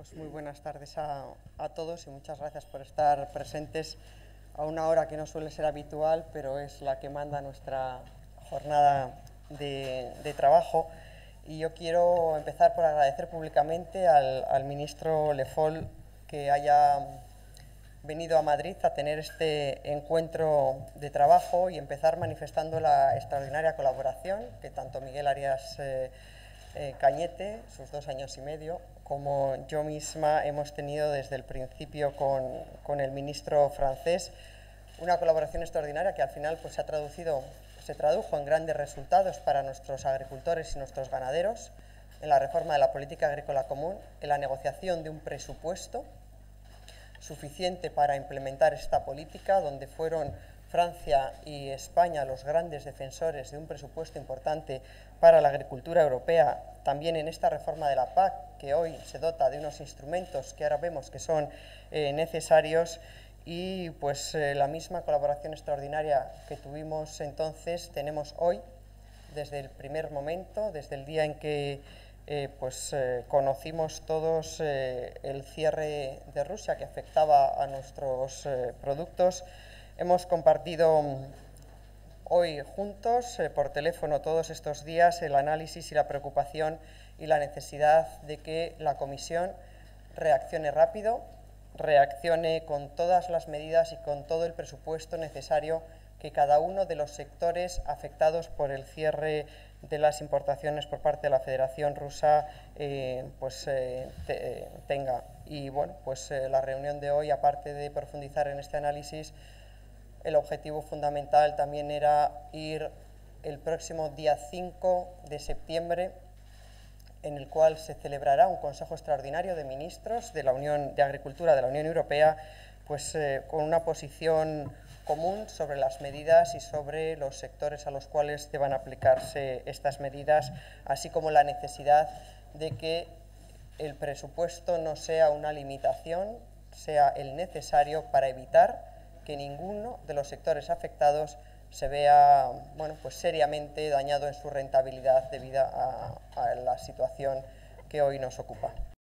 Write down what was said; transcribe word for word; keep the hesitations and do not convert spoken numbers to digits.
pues muy buenas tardes a, a todos y muchas gracias por estar presentes a una hora que no suele ser habitual, pero es la que manda nuestra jornada de, de trabajo. Y yo quiero empezar por agradecer públicamente al, al ministro Le Foll que haya venido a Madrid a tener este encuentro de trabajo y empezar manifestando la extraordinaria colaboración que tanto Miguel Arias eh, eh, Cañete, sus dos años y medio, como yo misma hemos tenido desde el principio con, con el ministro francés, una colaboración extraordinaria que al final pues, se ha traducido, se tradujo en grandes resultados para nuestros agricultores y nuestros ganaderos, en la reforma de la política agrícola común, en la negociación de un presupuesto suficiente para implementar esta política, donde fueron Francia y España los grandes defensores de un presupuesto importante para la agricultura europea, también en esta reforma de la P A C, que hoy se dota de unos instrumentos que ahora vemos que son eh, necesarios, y pues eh, la misma colaboración extraordinaria que tuvimos entonces tenemos hoy, desde el primer momento, desde el día en que eh, pues, eh, conocimos todos eh, el cierre de Rusia que afectaba a nuestros eh, productos. Hemos compartido hoy juntos, eh, por teléfono todos estos días, el análisis y la preocupación y la necesidad de que la Comisión reaccione rápido, reaccione con todas las medidas y con todo el presupuesto necesario que cada uno de los sectores afectados por el cierre de las importaciones por parte de la Federación Rusa eh, pues, eh, te, tenga. Y bueno, pues eh, la reunión de hoy, aparte de profundizar en este análisis, el objetivo fundamental también era ir el próximo día cinco de septiembre, en el cual se celebrará un Consejo Extraordinario de Ministros de la Unión de Agricultura de la Unión Europea, pues eh, con una posición común sobre las medidas y sobre los sectores a los cuales deban aplicarse estas medidas, así como la necesidad de que el presupuesto no sea una limitación, sea el necesario para evitar que ninguno de los sectores afectados se vea bueno, pues seriamente dañado en su rentabilidad debido a, a la situación que hoy nos ocupa.